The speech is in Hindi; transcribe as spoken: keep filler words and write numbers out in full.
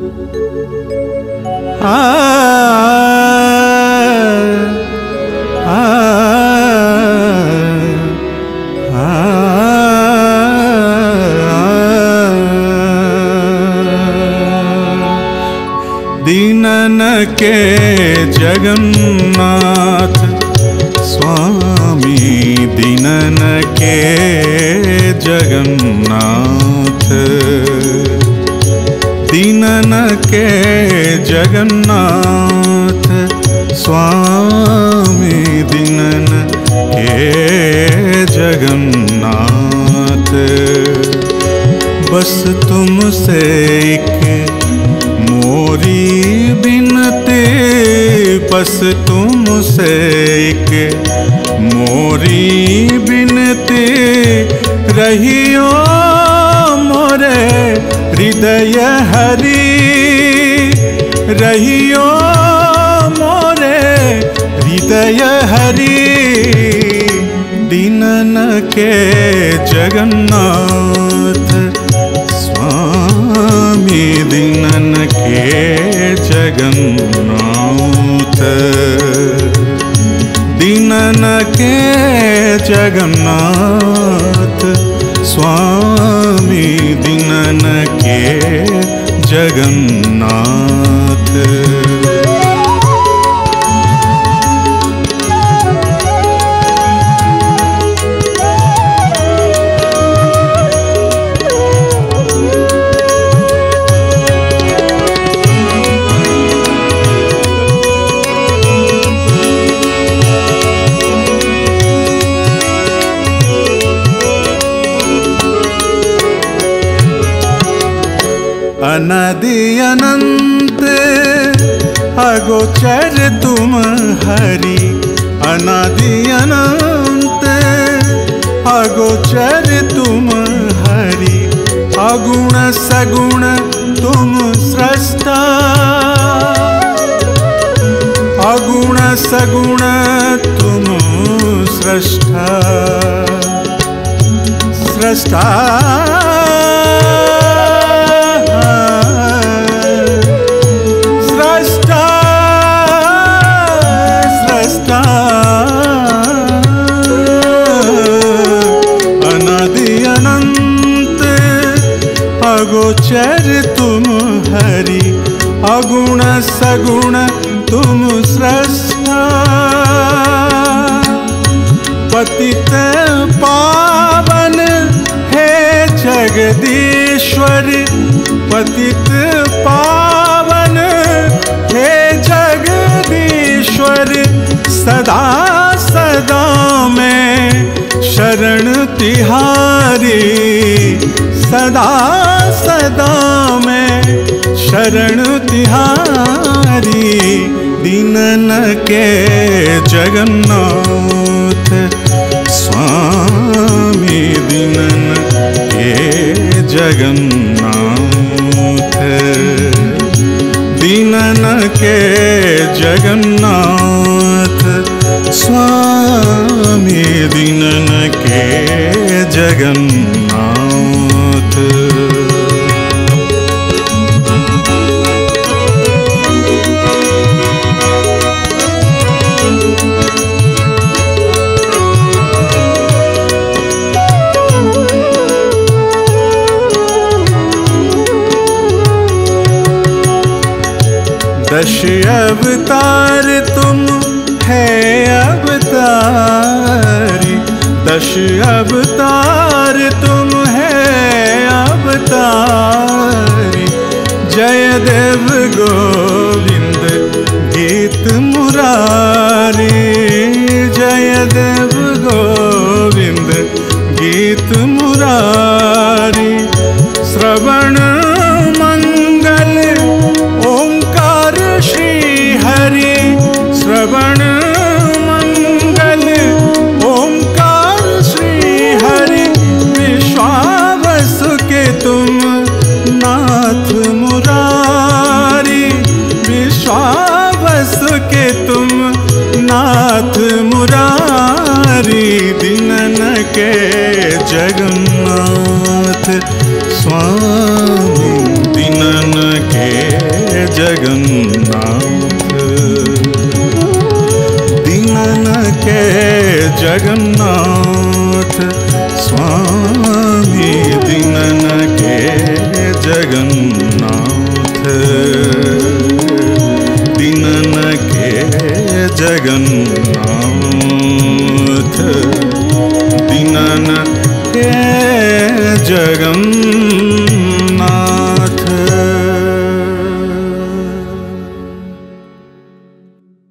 आ आ दीनन के जगन्नाथ स्वामी, दीनन के जगन्नाथ, दीनन के जगन्नाथ स्वामी, दीनन के जगन्नाथ। बस तुमसे एक मोरी बिनती, बस तुमसे एक मोरी बिनती, रहियो मोरे हृदय हरि, रहियो मोरे हृदय हरि। दीनन के जगन्नाथ स्वामी, दीनन के जगन्नाथ, दीनन के जगन्नाथ स्वामी, दीनन के जगन्नाथ। अनादि अनंत अगोचर तुम हरि, अनादि अनंत अगोचर तुम हरि, अगुण सगुण तुम स्रष्टा, अगुण सगुण तुम स्रष्टा, स्रष्टा अगोचर तुम हरि, अगुण सगुण तुम स्रष्टा, पतित पावन हे जगदीश्वर, पतित पावन हे जगदीश्वर। सदा सदा मैं शरण तिहारी, सदा सदा मैं शरण तिहारी। दीनन के जगन्नाथ स्वामी, दीनन के जगन्नाथ, दीनन के जगन्नाथ स्वामी, दीनन के जगन्नाथ। दश अवतार तुम है अवतारी, दश अवतार तुम है अवतारी। जय देव गोविंद गीत मुरारी, जय देव गोविंद गीत मुरारी। श्रवण मंगल ओंकार श्री हरि, श्रवण मंगल ओंकार श्री हरि। विश्वावस के तुम नाथ मुरारी, विश्वावस के तुम नाथ मुरारी। दीनन के जगन्नाथ स्वामी, दीनन के जगन्नाथ स्वामी दीनन के जगन्नाथ दीनन के जगन्नाथ दीनन के जगन्नाथ